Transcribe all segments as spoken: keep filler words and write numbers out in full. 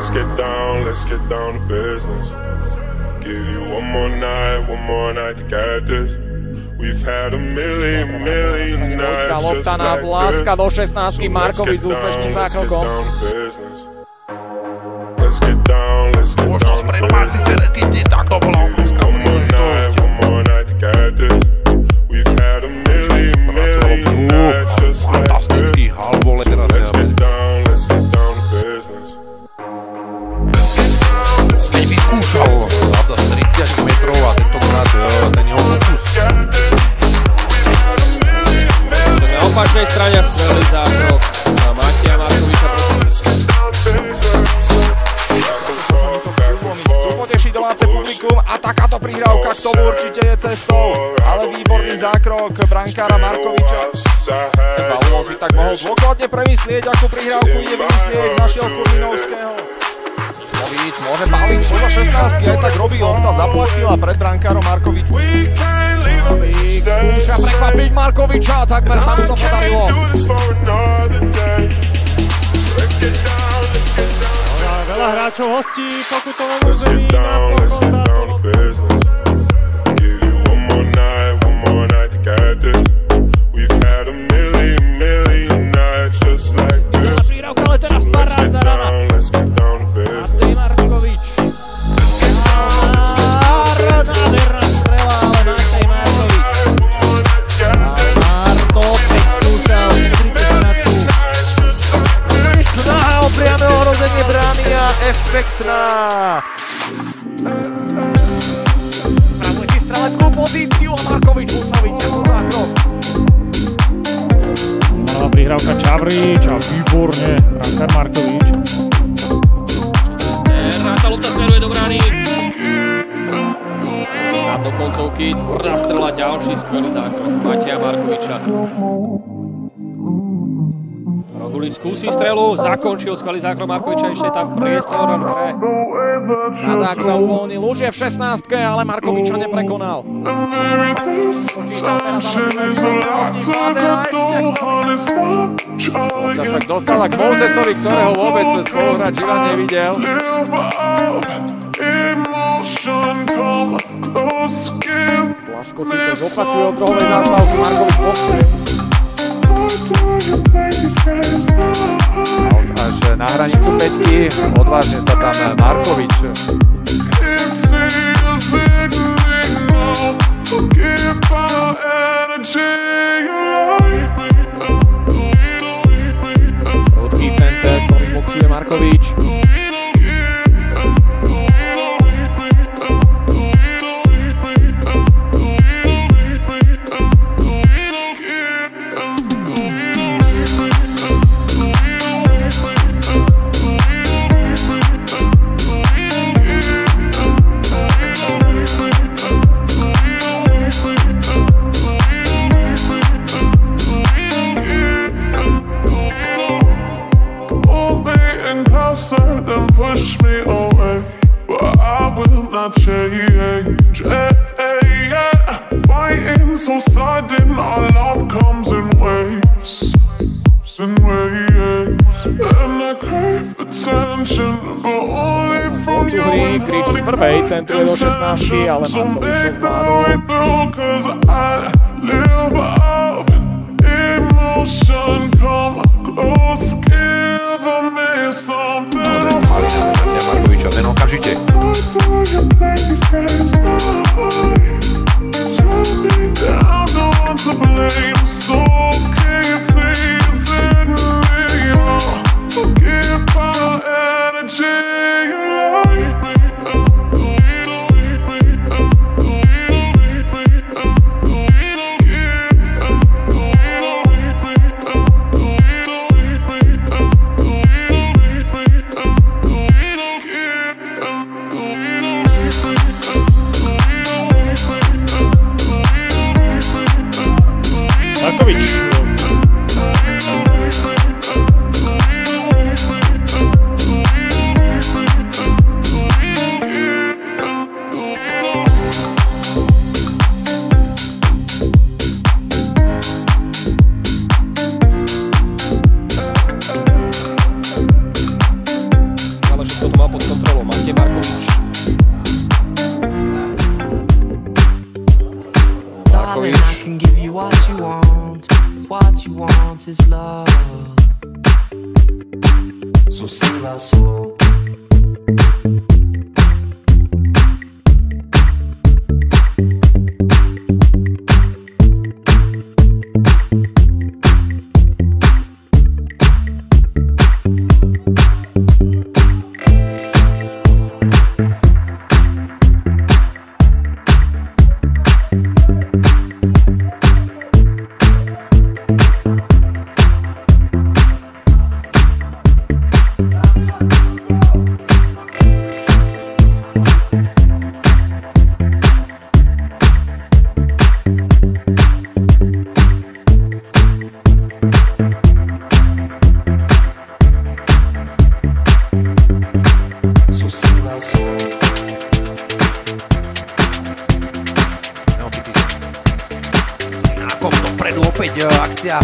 Let's get down, let's get down to business. Give you one more night, one more night to get this. We've had a million, million nights just like this. do šestnástky, Markovič s úspešným zákrokom. Let's get down, let's get down to business. Give you one more night, one more night to get this. We've had a million, million nights just like this. Let's get down, let's get down to business. Keď vyskúšal za tridsať metrov a tentokrát ten jeho pokus. Na opačnej strane strelí zákrok Mateja Markoviča. Poteší domáce publikum a takáto prihrávka k tomu určite je cestou, ale výborný zákrok brankára Markoviča. Paulo si tak mohol dôkladne premyslieť, akú prihrávku ide vymyslieť našiel Kurminovského. Slovíč môže baliť do šestnástky, aj tak robí, lopta zaplatila pred brankárom Markovičom. Skúša prekvapiť Markoviča, takmer sa mu to podarilo. Veľa hráčov hostí pokutovom území na Pokontátovo. Prírávka, ale teraz parádna rana. Matej Markovič. Nádherná strela, ale Matej Markovič. Marto opäť skúšal tridsať. Snaha o priame ohrozenie brány a efektná. Spravuje si streleckú pozíciu a Markovič Husovič nebo zákrok. Malá prihrávka Čavrič a výborne brankár Markovič. Tá lopta smeruje do brány. Tam do koncovky, tvrdá strela, ďalší skvelý zákrok Mateja Markoviča. Rodulič skúsi strelu, zakončil skvelý zákrok Markoviča, ešte tam priestor pre Kadák sa uvoľnil, už je v šestnástke, ale Markoviča neprekonal. Sa však dostala k Mozesovi, ktorého vôbec spoluhrať Živan nevidel. Plaško si to zopakuje od rohovej nástavky, Markovič pochce. Až na hranicu päťky, odvážne sa tam Markovič. Prudký center, ktorý boxuje Markovič. Then push me away, but I will not change. Hey, hey, yeah. Fighting so sudden, our love comes in waves, in waves. And I crave attention, but only from you and honey. So make the way through, cause I live off emotion. Come close, give me something. Markoviča, ten okamžite. Markovič zatiaľ pod kontrolou Matej Markovič. Markovič. Dopredu opäť akcia.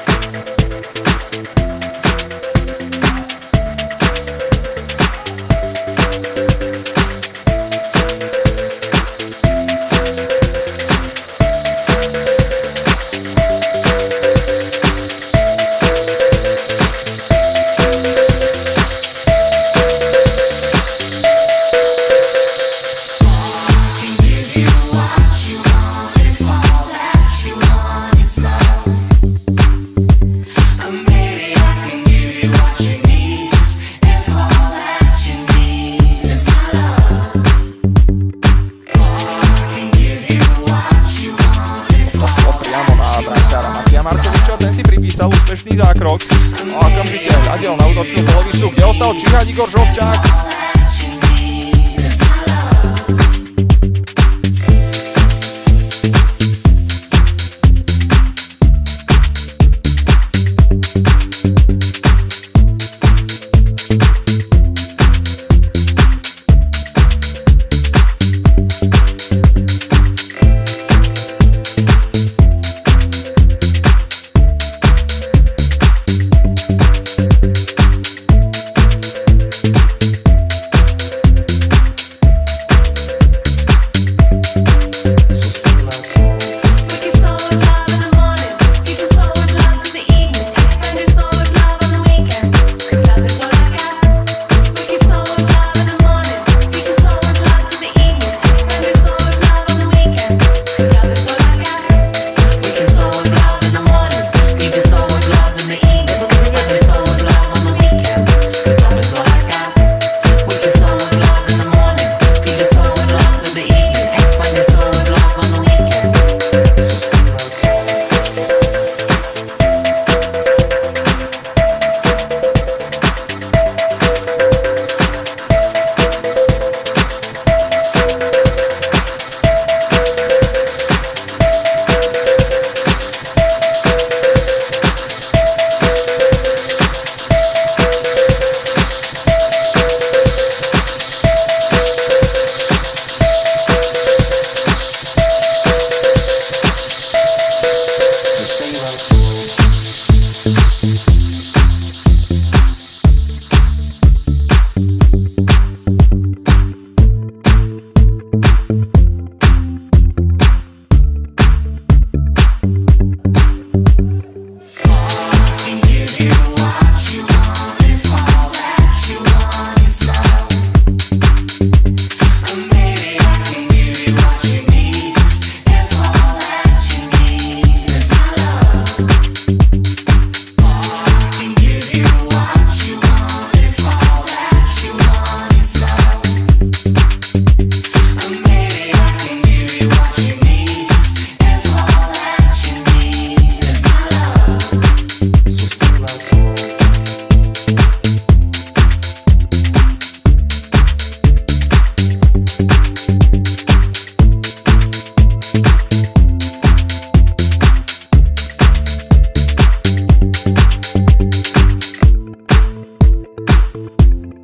Pripísal úspešný zákrok a okamžite hľadil na útočnú polovicu, kde ostal číhať Igor Žovčák.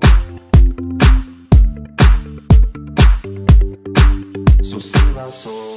So save our soul.